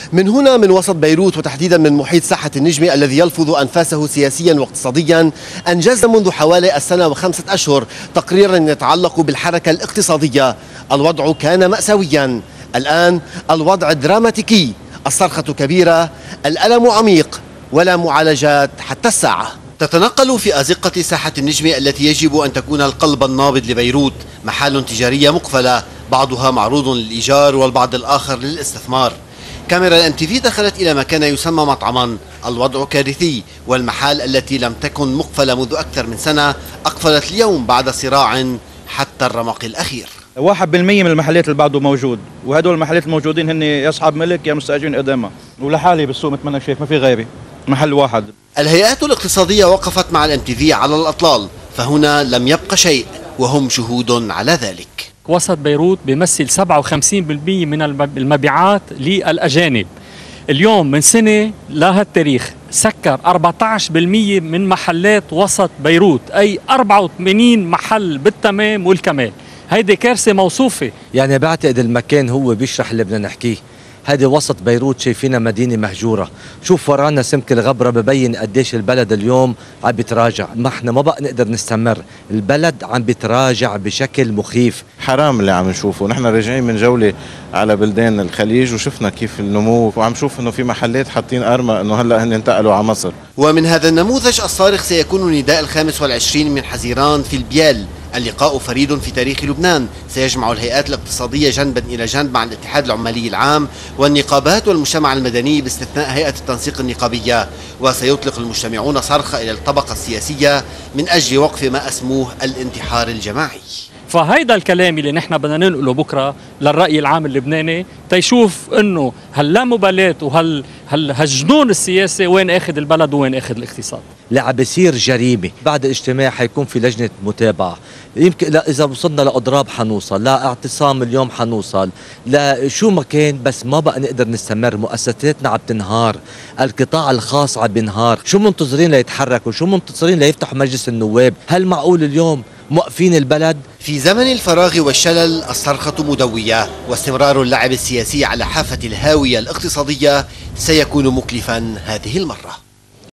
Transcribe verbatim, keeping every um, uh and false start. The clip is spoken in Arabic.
من هنا من وسط بيروت وتحديدا من محيط ساحة النجمة الذي يلفظ أنفاسه سياسيا واقتصاديا، أنجزنا منذ حوالي السنة وخمسة أشهر تقريرا يتعلق بالحركة الاقتصادية. الوضع كان مأساويا، الآن الوضع دراماتيكي، الصرخة كبيرة، الألم عميق، ولا معالجات حتى الساعة. تتنقل في أزقة ساحة النجمة التي يجب أن تكون القلب النابض لبيروت محال تجارية مقفلة، بعضها معروض للإيجار والبعض الآخر للاستثمار. كاميرا الام تي في دخلت إلى ما كان يسمى مطعما. الوضع كارثي، والمحال التي لم تكن مقفلة منذ أكثر من سنة أقفلت اليوم بعد صراع حتى الرمق الأخير. واحد بالمية من المحلات اللي بعده موجود، وهدول المحلات الموجودين هن يا أصحاب ملك يا مستأجرين قدامها، ولحالي بالسوق مثل ما أنا شايف ما في غيري، محل واحد. الهيئات الاقتصادية وقفت مع الام تي في على الأطلال، فهنا لم يبق شيء وهم شهود على ذلك. وسط بيروت بيمثل سبعة وخمسين بالمئة من المبيعات للأجانب. اليوم من سنة لهالتاريخ سكر أربعة عشر بالمئة من محلات وسط بيروت، أي أربعة وثمانين محل بالتمام والكمال. هيدي كارثة موصوفة. يعني بعتقد المكان هو بيشرح اللي بدنا نحكيه. هذه وسط بيروت شايفينها مدينة مهجورة، شوف ورانا سمك الغبرة ببين قديش البلد اليوم عم بيتراجع، ما احنا ما بقى نقدر نستمر، البلد عم بيتراجع بشكل مخيف. حرام اللي عم نشوفه، نحن راجعين من جولة على بلدان الخليج وشفنا كيف النمو، وعم نشوف انه في محلات حاطين ارمى انه هلا هن انتقلوا على مصر. ومن هذا النموذج الصارخ سيكون نداء الخامس والعشرين من حزيران في البيال، اللقاء فريد في تاريخ لبنان، سيجمع الهيئات الاقتصادية جنبا إلى جنب مع الاتحاد العمالي العام والنقابات والمجتمع المدني باستثناء هيئة التنسيق النقابية، وسيطلق المجتمعون صرخة إلى الطبقة السياسية من أجل وقف ما أسموه الانتحار الجماعي. فهيدا الكلام اللي نحن بدنا ننقله بكره للرأي العام اللبناني تيشوف انه هاللامبالاة وهال هالجنون السياسي وين اخذ البلد وين اخذ الاقتصاد. لا عم بيصير جريمه، بعد الاجتماع حيكون في لجنه متابعه، يمكن لا اذا وصلنا لاضراب حنوصل، لا اعتصام اليوم حنوصل، لا شو ما كان، بس ما بقى نقدر نستمر، مؤسساتنا عم تنهار، القطاع الخاص عم بينهار، شو منتظرين ليتحركوا؟ شو منتظرين ليفتحوا مجلس النواب؟ هل معقول اليوم موقفين البلد؟ في زمن الفراغ والشلل الصرخة مدوية، واستمرار اللعب السياسي على حافة الهاوية الاقتصادية سيكون مكلفا هذه المرة.